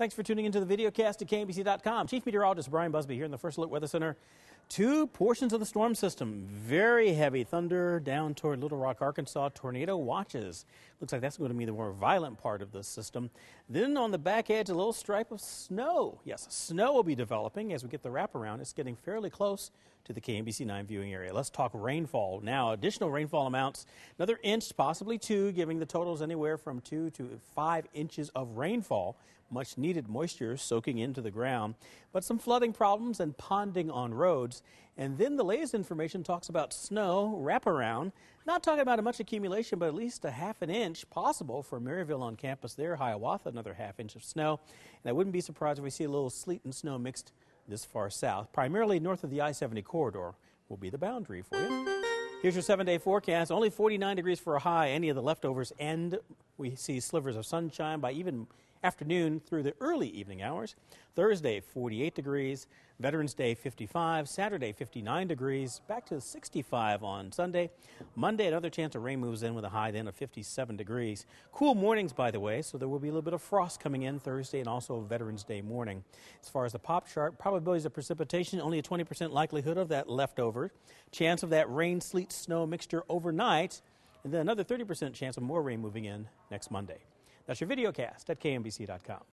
Thanks for tuning into the videocast at KMBC.com. Chief Meteorologist Bryan Busby here in the First Alert Weather Center. Two portions of the storm system. Very heavy thunder down toward Little Rock, Arkansas. Tornado watches. Looks like that's going to be the more violent part of the system. Then on the back edge, a little stripe of snow. Yes, snow will be developing as we get the wraparound. It's getting fairly close to the KMBC 9 viewing area. Let's talk rainfall now. Additional rainfall amounts, another inch, possibly two, giving the totals anywhere from 2 to 5 inches of rainfall. Much needed moisture soaking into the ground, but some flooding problems and ponding on roads. And then the latest information talks about snow wraparound. Not talking about much accumulation, but at least a half an inch possible for Maryville on campus there. Hiawatha, another half inch of snow. And I wouldn't be surprised if we see a little sleet and snow mixed this far south. Primarily north of the I-70 corridor will be the boundary for you. Here's your 7-day forecast. Only 49 degrees for a high. Any of the leftovers end. We see slivers of sunshine by even afternoon through the early evening hours. Thursday, 48 degrees. Veterans Day, 55. Saturday, 59 degrees. Back to 65 on Sunday. Monday, another chance of rain moves in with a high then of 57 degrees. Cool mornings, by the way, so there will be a little bit of frost coming in Thursday and also Veterans Day morning. As far as the pop chart, probabilities of precipitation, only a 20% likelihood of that leftover. Chance of that rain, sleet, snow mixture overnight, and then another 30% chance of more rain moving in next Monday. That's your videocast at KMBC.com.